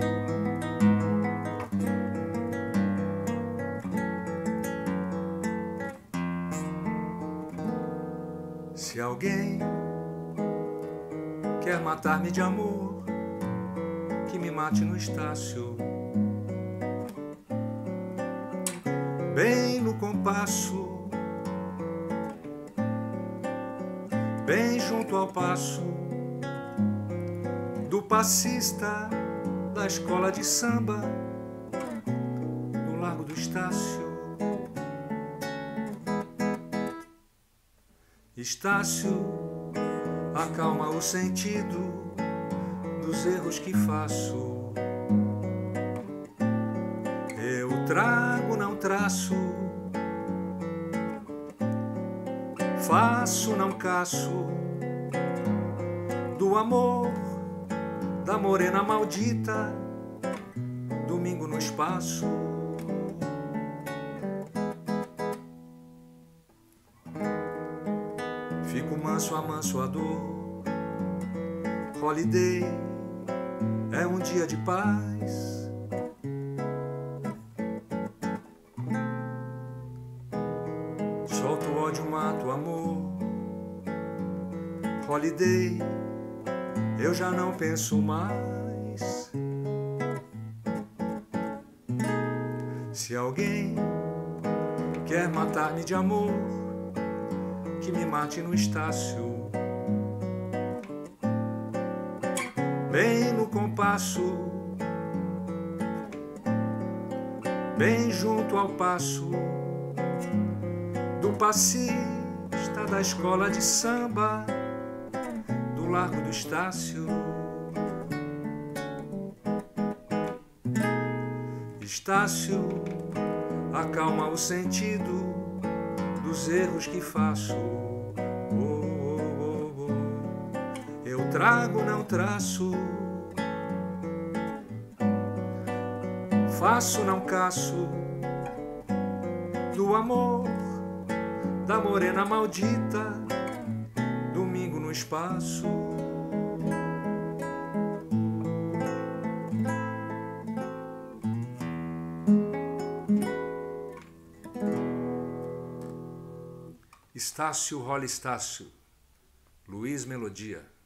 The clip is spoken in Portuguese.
Se alguém quer matar-me de amor, que me mate no Estácio, bem no compasso, bem junto ao passo do passista da escola de samba, no Largo do Estácio. Estácio, acalma o sentido dos erros que faço. Eu trago, não traço, faço, não caço, do amor da morena maldita, domingo no espaço. Fico manso, amanso a dor. Holiday é um dia de paz. Solto o ódio, mato o amor. Holiday, eu já não penso mais. Se alguém quer matar-me de amor, que me mate no Estácio, bem no compasso, bem junto ao passo do passista da escola de samba, do Largo do Estácio. Estácio, acalma o sentido dos erros que faço. Eu trago, não traço, faço, não caço, do amor da morena maldita, domingo no espaço. Estácio rola Estácio, Luiz Melodia.